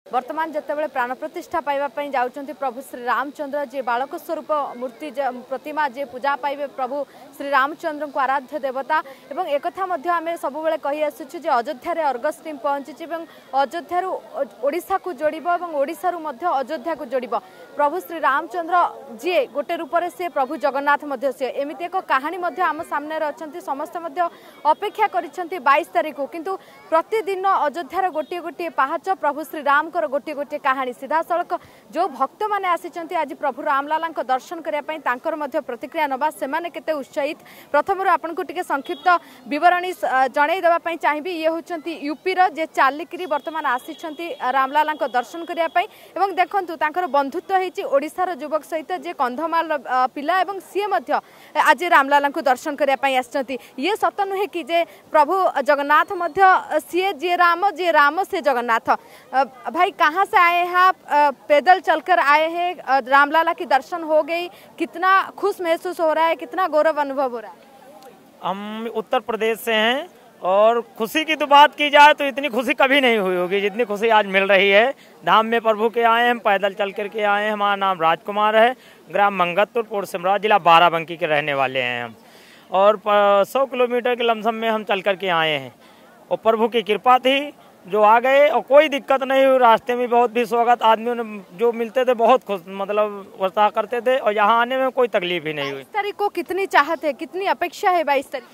वर्तमान जितेबाला प्राण प्रतिष्ठा पाइबापी जाउछन्ति प्रभु श्री रामचंद्र जे बालक स्वरूप मूर्ति प्रतिमा जे पूजा पाइबे प्रभु श्री रामचंद्र को आराध्य देवता एवं एकथा मध्य आमे सब बेले कहि आसुछु जे अयोध्या रे अर्गस टीम पहुंची एवं अयोध्या रु ओडिसा को जोड़िबो एवं ओडिसा रु मध्य अयोध्या को जोड़िबो प्रभु श्री रामचंद्र जे गोटे रूप रे से प्रभु जगन्नाथ मध्य से एमिति एक कहानी मध्य आम सामने अछन्ति समस्त मध्य अपेक्षा करिसन्ति 22 तारिख को किंतु प्रतिदिन अयोध्या रे गोटे गोटे पहाच प्रभु श्री राम गोटे गोटे कहानी सीधा सड़क जो भक्त मैंने आसी आज प्रभु रामलाला दर्शन करने प्रतिक्रिया नवा से केते उत्साहित प्रथम आपन को टिके संक्षिप्त विवरणी जणई देवाई चाहिए ये होचंती यूपी रो जे चालिकी वर्तमान आसी रामलाला दर्शन करने देखंतु तांकर बंधुत्व होती ओडिशार युवक सहित जे कंधमाल पिला एवं सी आज रामलाला दर्शन करने आसी ये सत नुहे कि जे प्रभु जगन्नाथ सी जे राम से जगन्नाथ भाई कहाँ से आए हैं आप पैदल चलकर आए हैं रामलाला की दर्शन हो गई कितना खुश महसूस हो रहा है कितना गौरव अनुभव हो रहा है। हम उत्तर प्रदेश से हैं और खुशी की तो बात की जाए तो इतनी खुशी कभी नहीं हुई होगी जितनी खुशी आज मिल रही है। धाम में प्रभु के आए हैं, हम पैदल चल करके आए हैं। हमारा नाम राजकुमार है, ग्राम मंगतपुर, पोर्ट सिमरा, जिला बाराबंकी के रहने वाले हैं हम और 100 किलोमीटर के लमसम में हम चल करके आए हैं और प्रभु की कृपा थी जो आ गए और कोई दिक्कत नहीं हुई। रास्ते में बहुत भी स्वागत आदमियों ने जो मिलते थे बहुत खुश मतलब वर्षा करते थे और यहाँ आने में कोई तकलीफ ही नहीं हुई। 22 तारीख को कितनी चाहत है कितनी अपेक्षा है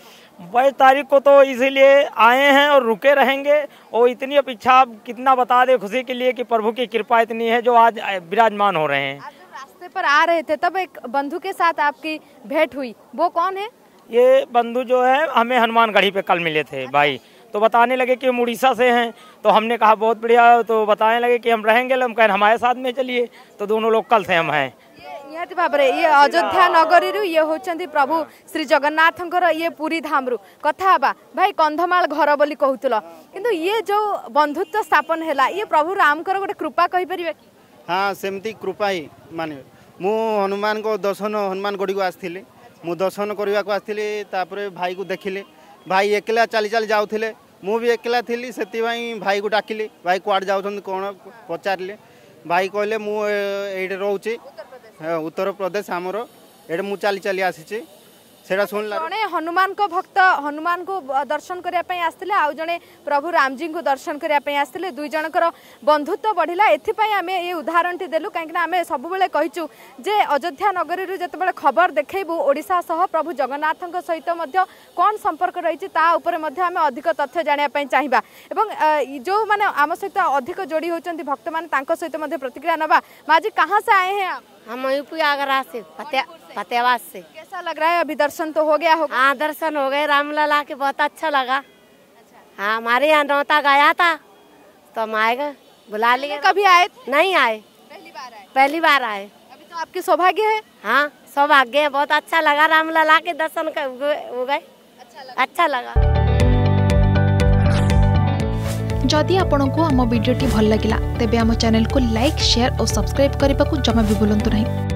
22 तारीख को तो इसीलिए आए हैं और रुके रहेंगे और इतनी अपेक्षा कितना बता दे खुशी के लिए कि प्रभु की कृपा इतनी है जो आज विराजमान हो रहे हैं। रास्ते पर आ रहे थे तब एक बंधु के साथ आपकी भेंट हुई, वो कौन है? ये बंधु जो है हमें हनुमानगढ़ी पे कल मिले थे भाई, तो बताने लगे कि हम उड़ीसा से हैं तो हमने कहा बहुत बढ़िया, तो बताने लगे कि हम रहेंगे, हम कहें हमारे साथ में चलिए, तो दोनों लोग कल से हम हैं। निहाती भाव में ये अयोध्या नगरी ये होचंती प्रभु श्री जगन्नाथ ये पुरी धाम रु कथा हबा भाई कंधमाल घर बोली कहूतल किंतु ये जो बंधुत्व स्थापन है ये प्रभु राम गोटे कृपा कहि परिबे कि? हाँ सेमती कृपा ही माने मु हनुमान को दर्शन हनुमानगढ़ी को आसथिले मु दर्शन करने को आसथिले तापरे भाई को देखिले भाई एकला चली चली जाऊले मु भी एकला थी से भाई को डाकिले भाई कुआड़ जाऊँ कौन पचारे भाई कहले मुझे रोचे उत्तर प्रदेश आमर ये मुझे चली चली आसी शुणला जड़े हनुमान को भक्त हनुमान को दर्शन करने आसते आउ जड़े प्रभु रामजी को दर्शन करने आसते दुई जनकर बंधुत्व बढ़ला एथिपाई आम ये उदाहरण टी देलु कहीं आम सब कहचु जे अयोध्या नगरी जिते खबर देखू ओडिशा सह प्रभु जगन्नाथ सहित कौन संपर्क रही आम अधिक तथ्य जानापी चाहिए एवं जो मैंने आम सहित अधिक जोड़ी होती भक्त मैंने सहित प्रतिक्रिया नवा। माजी कहाँ से आए हैं आप? हम यूपी आगरा से फतेहाबाद से। कैसा लग रहा है अभी दर्शन तो हो गया होगा? हाँ दर्शन हो गए रामलला के बहुत अच्छा लगा। हाँ हमारे यहाँ नौता गया था तो हम आएगा बुला लिए। कभी आए? नहीं आए, पहली बार आए। अभी तो आपकी सौभाग्य है। हाँ सौभाग्य है, बहुत अच्छा लगा रामलला के दर्शन हो गए, अच्छा लगा। जदि आपंक आम भिडी भल लगा तेब आम चैनल को लाइक शेयर और सब्सक्राइब करने को जमा भी भूलु नहीं।